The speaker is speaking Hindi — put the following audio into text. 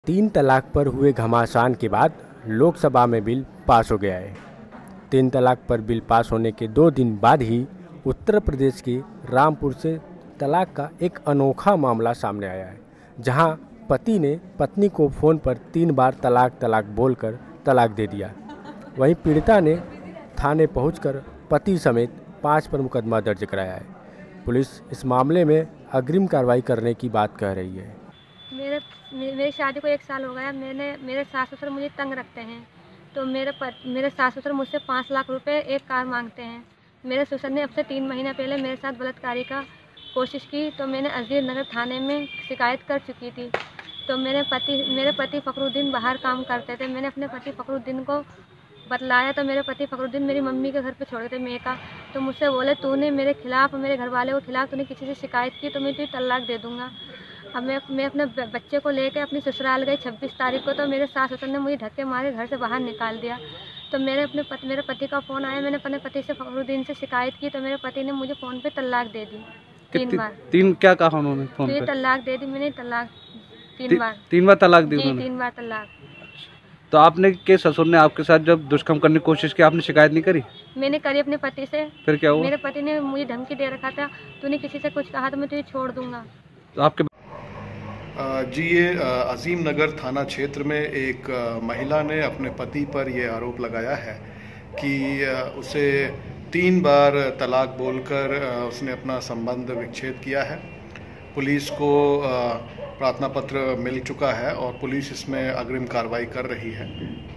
तीन तलाक पर हुए घमासान के बाद लोकसभा में बिल पास हो गया है। तीन तलाक पर बिल पास होने के 2 दिन बाद ही उत्तर प्रदेश के रामपुर से तलाक का एक अनोखा मामला सामने आया है, जहां पति ने पत्नी को फ़ोन पर 3 बार तलाक तलाक बोलकर तलाक दे दिया। वहीं पीड़िता ने थाने पहुंचकर पति समेत 5 पर मुकदमा दर्ज कराया है। पुलिस इस मामले में अग्रिम कार्रवाई करने की बात कह रही है। मेरी शादी को 1 साल हो गया। मेरे सास ससुर मुझे तंग रखते हैं, तो मेरे सास ससुर मुझसे 5 लाख रुपए एक कार मांगते हैं। मेरे ससुर ने अब से 3 महीना पहले मेरे साथ बलात्कारी का कोशिश की, तो मैंने अजीर नगर थाने में शिकायत कर चुकी थी। तो मेरे पति फखरुद्दीन बाहर काम करते थे। मैंने अपने पति फखरुद्दीन को बतलाया, तो मेरे पति फखरुद्दीन मेरी मम्मी के घर पे छोड़ थे मेका। तो मुझसे बोले, तूने मेरे खिलाफ, मेरे घर वाले के खिलाफ तूने किसी से शिकायत की तो मैं तुझे तलाक दे दूँगा। अब मैं अपने बच्चे को लेकर अपनी ससुराल गई 26 तारीख को, तो मेरे सास ससुर ने मुझे धक्के मारे घर से बाहर निकाल दिया। तो मेरे पति का फ़ोन आया, मैंने अपने पति से फखरुद्दीन से शिकायत की, तो मेरे पति ने मुझे फ़ोन पे तलाक दे दी 3 बार। क्या कहा उन्होंने फ़ोन पे? तलाक दे दी मैंने, तलाक 3 बार। 3 बार तलाक दी जी, उन्होंने? 3 बार तलाक। तो आपने के ससुर ने आपके साथ जब दुष्कर्म करने की कोशिश की, आपने शिकायत नहीं करी? मैंने करी अपने पति से। फिर क्या हुआ? मेरे पति ने मुझे धमकी दे रखा था, तूने किसी से कुछ कहा तो मैं तुझे छोड़ दूंगा। तो आपके जी, ये अजीम नगर थाना क्षेत्र में एक महिला ने अपने पति पर यह आरोप लगाया है कि उसे 3 बार तलाक बोलकर उसने अपना संबंध विच्छेद किया है। पुलिस को प्रार्थना पत्र मिल चुका है और पुलिस इसमें अग्रिम कार्रवाई कर रही है।